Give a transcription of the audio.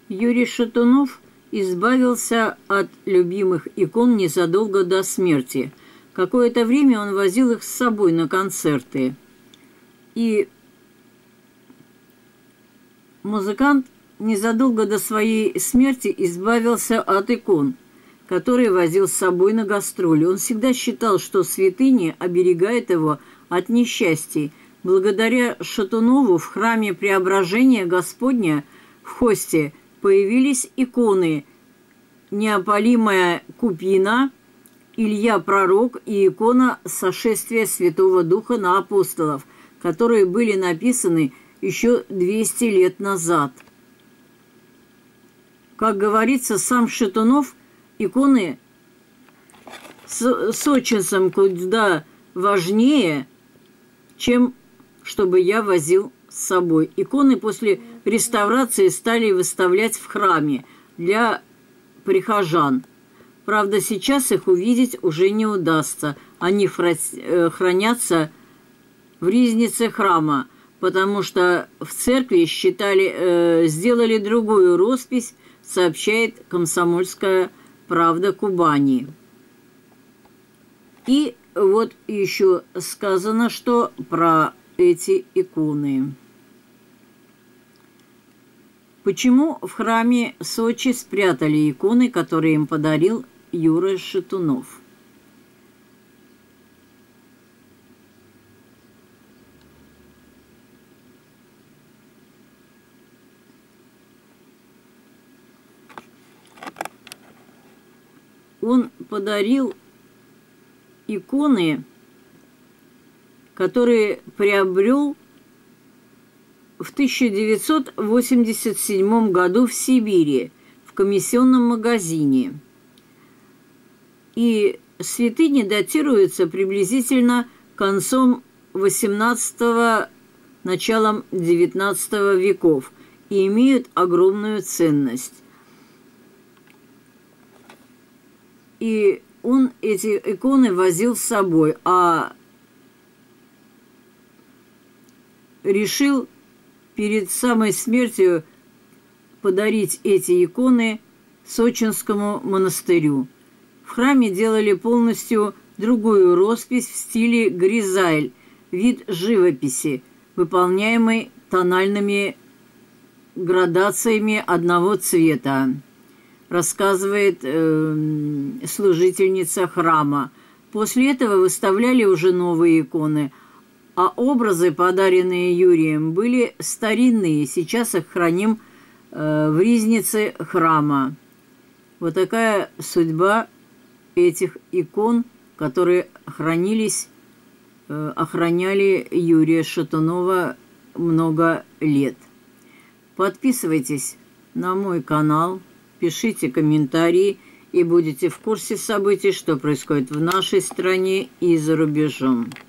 Юрий Шатунов избавился от любимых икон незадолго до смерти. Какое-то время он возил их с собой на концерты. И музыкант незадолго до своей смерти избавился от икон, которые возил с собой на гастроли. Он всегда считал, что святыня оберегает его от несчастий. Благодаря Шатунову в храме Преображения Господня в Хосте появились иконы «Неопалимая купина», «Илья Пророк» и икона «Сошествия Святого Духа на апостолов», которые были написаны еще 200 лет назад. Как говорится, сам Шатунов иконы сочинцам куда важнее, чем чтобы я возил с собой. Иконы после реставрации стали выставлять в храме для прихожан. Правда, сейчас их увидеть уже не удастся. Они хранятся в ризнице храма, потому что в церкви сделали другую роспись, сообщает «Комсомольская правда» Кубани. И вот еще сказано, что про эти иконы. Почему в храме Сочи спрятали иконы, которые им подарил Юра Шатунов? Он подарил иконы, которые приобрел в 1987 году в Сибири, в комиссионном магазине. И святыни датируются приблизительно концом XVIII, началом XIX веков и имеют огромную ценность. И он эти иконы возил с собой, а решил перед самой смертью подарить эти иконы Сочинскому монастырю. В храме делали полностью другую роспись в стиле гризаль, вид живописи, выполняемый тональными градациями одного цвета, рассказывает служительница храма. После этого выставляли уже новые иконы, а образы, подаренные Юрием, были старинные. Сейчас их храним в ризнице храма. Вот такая судьба этих икон, которые охраняли Юрия Шатунова много лет. Подписывайтесь на мой канал, пишите комментарии и будете в курсе событий, что происходит в нашей стране и за рубежом.